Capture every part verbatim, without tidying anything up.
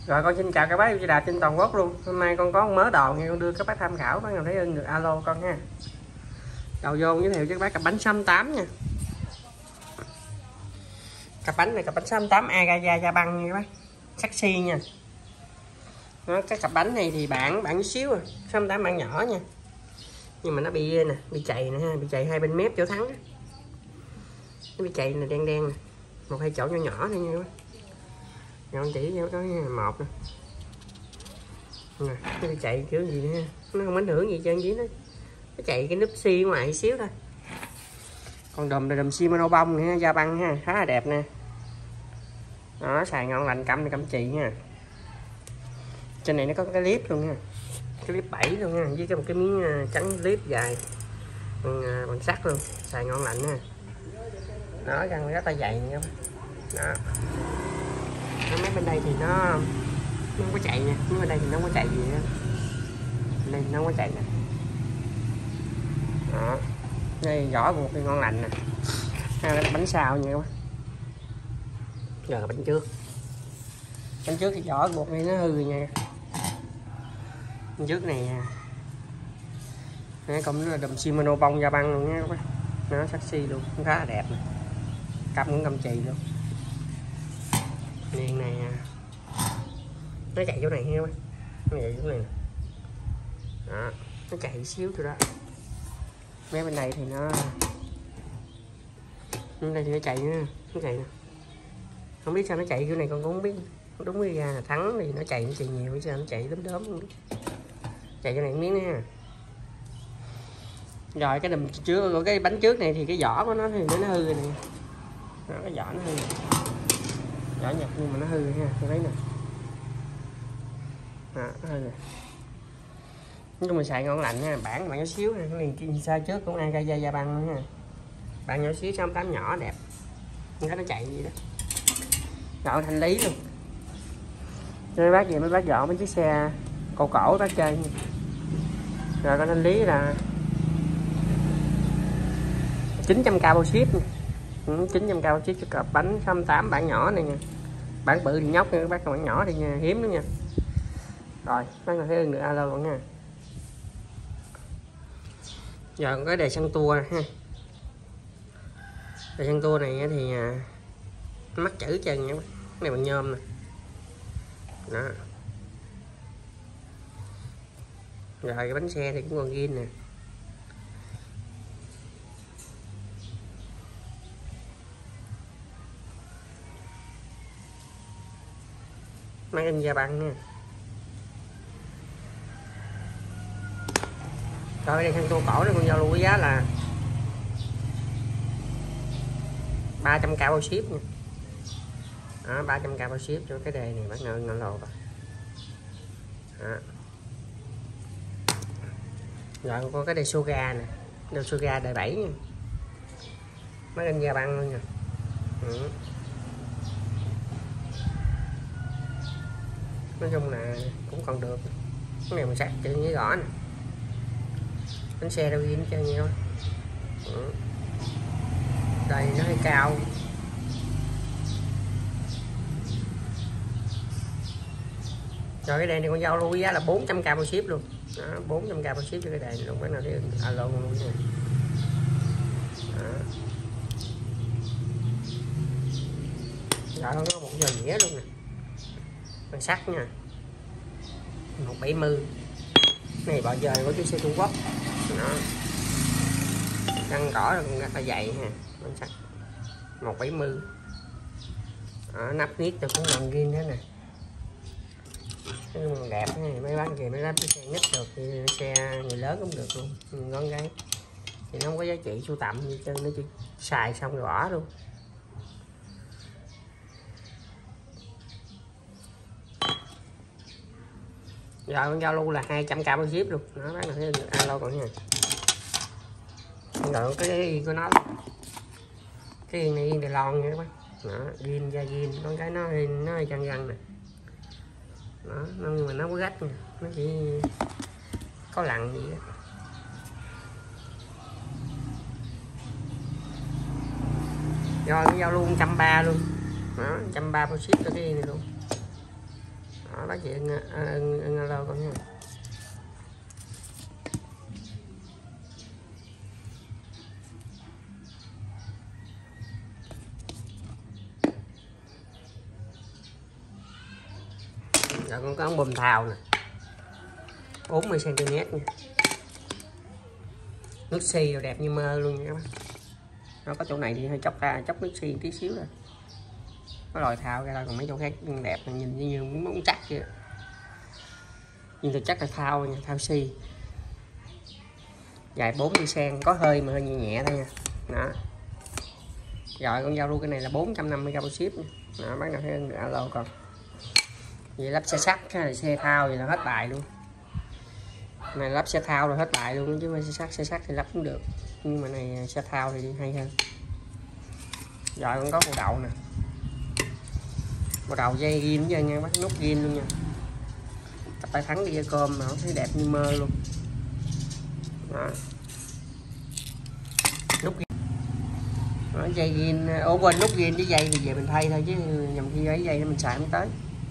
Rồi con xin chào các bác Xe đạp trên toàn quốc luôn. Hôm nay con có mớ đồ nghe con đưa các bác tham khảo, bác nào thấy ưng được alo con ha. Đầu vô giới thiệu cho các bác cặp bánh sáu tám nha. Cặp bánh này cặp bánh sáu tám Agaya da băng nha các bác. Saxi nha. Đó, cái cặp bánh này thì bản bản xíu à, sáu tám bản nhỏ nha. Nhưng mà nó bị nè, bị chày nè ha, bị chày hai bên mép chỗ thắng. Nó bị chày nè, đen đen nè. Một hai chỗ nhỏ nhỏ thôi nha các bác. Con chỉ cho có một nè. Nè, nó chạy kiểu gì nữa, nó không ảnh hưởng gì trơn chứ, nó nó chạy cái núp xi ngoài xíu thôi. Còn đùm là đùm Shimano bông nha, da băng ha, khá là đẹp nè. Đó, xài ngon lành, cầm này cầm chị nha. Trên này nó có cái clip luôn nha, cái clip bảy luôn nha, với cái một cái miếng trắng clip dài bằng, bằng sắt luôn, xài ngon lành nha. Đó, răng rất là dày nha. Đó. Nó mấy bên đây thì nó nó không có chạy nha, mấy bên đây thì nó không có chạy gì nữa. Bên đây nó không có chạy nè. Đó, đây vỏ một cái ngon lành nè. Hai là bánh sau nha các bác. Giờ là bánh trước. Bánh trước thì vỏ bột này nó hư rồi nha. Bánh trước này nè, cũng là đùm Shimano bông da băng luôn nha các bác. Nó sexy luôn, cũng khá là đẹp nè. Cặp cũng cầm chì luôn. Niên này nó chạy chỗ này ha, nó chạy chỗ này nè. Đó, nó chạy xíu thôi đó. Mấy bên này thì nó bên đây thì nó chạy nữa, nó chạy nè. Không biết sao nó chạy kiểu này con cũng không biết. Đúng cái ra là thắng thì nó chạy nó chạy nhiều, chứ sao nó chạy đốm đốm không biết. Chạy chỗ này miếng nữa. Rồi cái đùm trước của cái bánh trước này thì cái vỏ của nó thì nó hư rồi nè. Đó, cái vỏ nó hư. Vỏ nhập nhưng mà nó hư ha, tôi thấy nè. Đó, nó hư rồi. Nói chung mình xài ngon lành nha, bản bạn nhỏ xíu này, cái liền xa trước cũng Agaya da băng nữa nha. Bạn nhỏ xíu sáu tám nhỏ đẹp. Không có nó chạy gì đó. Rồi thanh lý luôn. Mấy bác gì mấy bác dọn mấy chiếc xe cổ cổ bác chơi nha. Rồi con thanh lý là chín trăm k bao ship nha. Ừ, chín trăm k bao ship cho cặp bánh sáu tám bản nhỏ này nha. Bản bự thì nhóc nha các bác, còn bản nhỏ thì nha, hiếm nữa nha. Rồi, bác nào thấy ưng được alo luôn nha. Giờ có cái đề xăng tua ha. Đề xăng tua này thì mắc chữ chân nha. Cái này bằng nhôm nè. Đó. Rồi cái bánh xe thì cũng còn ghin nè. Máy in da băng nha. Rồi đây xăng tua cổ này con giao lưu với giá là ba trăm k bao ship nha. Đó, ba trăm k bao ship cho cái đề này bác nào ngọn lồ rồi. Đó. Rồi có cái đề Soga nè, đề Soga đề bảy nha. Máy in da băng luôn nha. Ừ. Nói chung là cũng còn được. Cái này mình sạc chữ như gõ nè. Bánh xe đâu ghi cho nhiều. Ừ. Đây nó hơi cao. Rồi cái đèn này con giao lưu giá là bốn trăm k bao ship luôn. Đó, bốn trăm k bao ship cho cái đèn luôn, bác nào thấy alo luôn nha. Đó. Rồi nó có một giờ nghĩa luôn nè. Bằng sắt nha. một bảy mươi. Này bò giờ có chiếc xe Trung Quốc. Đó. Răng cỏ là cũng rất là dày ha. Bằng sắt. một bảy mươi. Đó, nắp niết tôi cũng còn ghi nữa nè. Cái mà đẹp này, mấy bác kìa, mấy bác cái xe nít được thì xe người lớn cũng được luôn, ngon gái thì nó không có giá trị sưu tầm gì chứ, nó chỉ xài xong rồi bỏ luôn. Rồi con giao lưu là hai trăm k bao ship luôn. Đó, bác nào thấy được alo còn nha. Rồi cái yên của nó, cái yên này yên Đài Loan nha các bác. Đó, ghin da ghin, con cái nó nó hơi chăn răng nè. Đó, nhưng mà nó có gách nha, nó chỉ có lằn gì đó. Rồi cái giao luôn một trăm ba mươi luôn. Đó, một trăm ba mươi bao ship cho cái này luôn. Đó, đó, bác chị ưng, ưng, ưng alo con nha. Rồi con có ống bơm thau nè, bốn mươi xăng ti mét nha, nước xi rồi đẹp như mơ luôn nha các bác. Nó có chỗ này thì hơi chóc ra, chóc nước xi tí xíu rồi, có lòi thao ra thôi, còn mấy chỗ khác đẹp nhìn như miếng móng chắc vậy. Nhưng thực chất là thao nha, thao xi dài bốn mươi cm, có hơi mà hơi nhẹ nhẹ thôi nha. Đó. Rồi con giao lưu cái này là bốn trăm năm mươi gram ship nha. Đó, bác nào thấy alo còn. Vậy lắp xe sắt hay là xe thao vậy là hết bài luôn. Này lắp xe thao rồi hết bài luôn, chứ mà xe sắt xe sắt thì lắp cũng được, nhưng mà này xe thao thì hay hơn. Rồi con có bộ đậu nè, bộ đầu dây ghim với nha, bắt nút ghim luôn nha. Cặp tay thắng đi dây cơm mà nó thấy đẹp như mơ luôn. Đó. Nút ghim. Đó, dây ghim, ổ quên nút ghim với dây thì về mình thay thôi, chứ nhầm khi ấy dây mình xài không tới.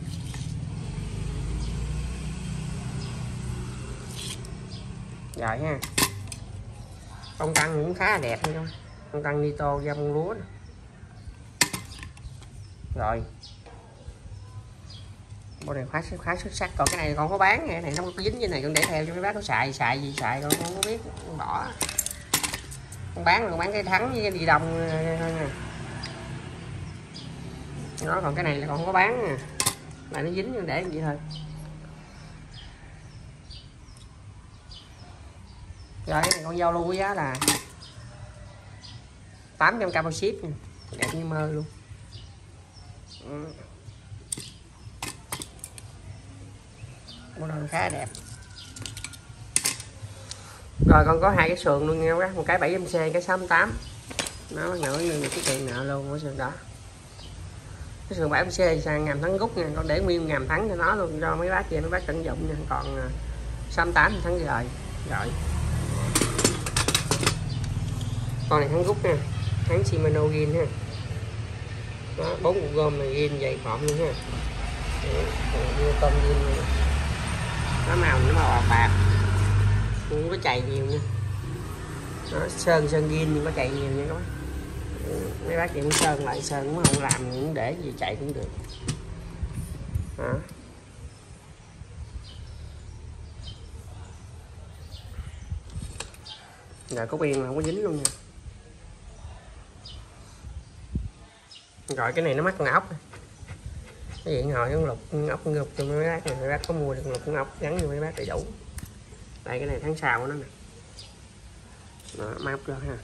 Rồi ha. Con tăng cũng khá là đẹp nha. Con tăng nitro ra bông lúa. Rồi. Bộ này khá khá xuất sắc. Còn cái này con có bán, cái này nó có dính như này, con để theo cho mấy bác nó xài xài gì xài con không có biết, con bỏ. Con bán con bán cái thắng với cái đi đồng thôi nè. Đó, còn cái này là con không có bán nè. Này nó dính để vậy thôi. Rồi cái này con giao lưu với giá là tám trăm k bao ship nha. Đẹp như mơ luôn. Ừ. Bộ đồ khá đẹp. Rồi con có hai cái sườn luôn nha, một cái bảy trăm xê, cái sáu tám. Nó nhỏ như cái tiền nợ luôn của sườn đó. Cái sườn bảy trăm xê sang ngàm thắng rút nha, con để nguyên ngàm thắng cho nó luôn, cho mấy bác kia mấy bác tận dụng nha. Còn sáu tám thắng rồi. Rồi. Con này thắng rút nha, thắng Shimano gin ha. Đó, bốn cục gom này gin dày khọm luôn ha. Như con gin này. Nó màu nó màu bạc bạc, không có chày nhiều nha. Đó, sơn sơn gin nhưng có chày nhiều nha các bác. Mấy bác chị muốn sơn lại sơn cũng không làm, cũng để gì chạy cũng được. Đó. Rồi có biên mà không có dính luôn nha. Rồi cái này nó mắc con ốc. Cái điện hồi con lục ốc con lục cho mấy bác này, mấy bác có mua được lục con ốc gắn cho mấy bác đầy đủ. Đây cái này tháng sau của nó nè. Đó, móc cho ha.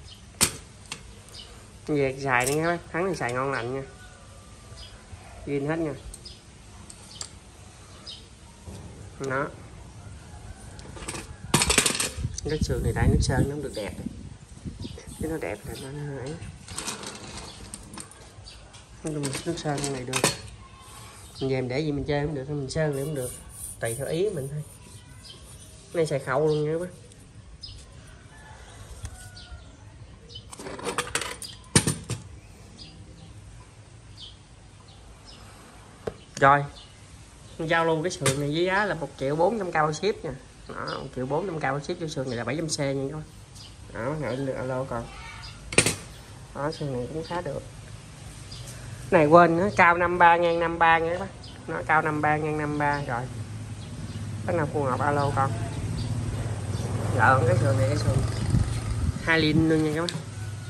Về xài đi các bác, tháng này xài ngon lành nha. Gin hết nha. Đó. Cái sườn này tại nước sơn nó không được đẹp. Chứ nó đẹp là nó ấy. Nước sơn này được. Mình về mình để gì mình chơi cũng được, mình sơn lại cũng được. Tùy theo ý mình thôi. Cái này xài khẩu luôn nha các bác. Rồi giao lưu cái sườn này với giá là một triệu bốn trăm k ship nha. Đó, một triệu bốn trăm k ship cho sườn này là bảy trăm xê nha các bác. Đó, ngợi alo còn. Đó, sườn này cũng khá được. Cái này quên nó cao năm ba ngang năm ba nha các bác. Nó cao năm ba ngang năm ba rồi. Bác nào phù hợp alo con. Rồi cái sườn này cái sườn hai lin luôn nha các bác.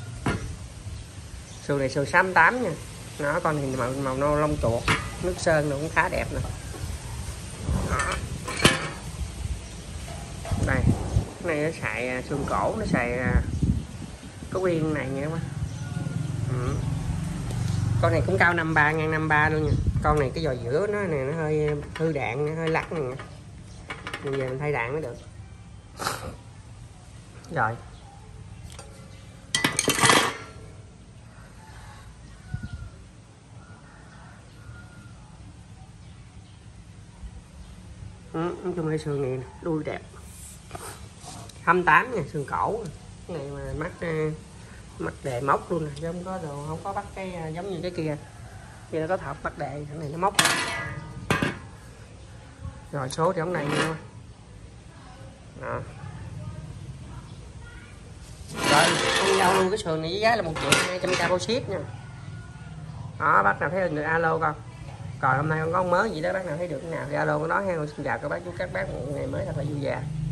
Sườn này sườn sáu tám nha. Nó con thì màu màu nâu lông chuột, nước sơn nó cũng khá đẹp nè. Đó. Đây, cái này nó xài xương cổ, nó xài có viên này nha các bác. Ừ. Con này cũng cao năm ba ngang năm ba luôn nha. Con này cái giò giữa nó này nó hơi hư đạn, nó hơi lắc nè. Bây giờ mình thay đạn mới được. Rồi. Ừ, nói chung cái sườn này đuôi đẹp. hai tám nha, sườn cổ. Cái này mà mắt mắt đề móc luôn nè, chứ không có đồ, không có bắt cái giống như cái kia. Kia nó có thọc bắt đề, cái này nó móc. Rồi số thì hôm nay nha. Đó. Rồi con giao luôn cái sườn này với giá là một triệu hai trăm k bao ship nha. Đó, bác nào thấy được alo con. Còn hôm nay con có mớ gì đó bác nào thấy được cái nào thì alo con đó ha. Xin chào các bác chú các bác, một ngày mới thật là vui vẻ.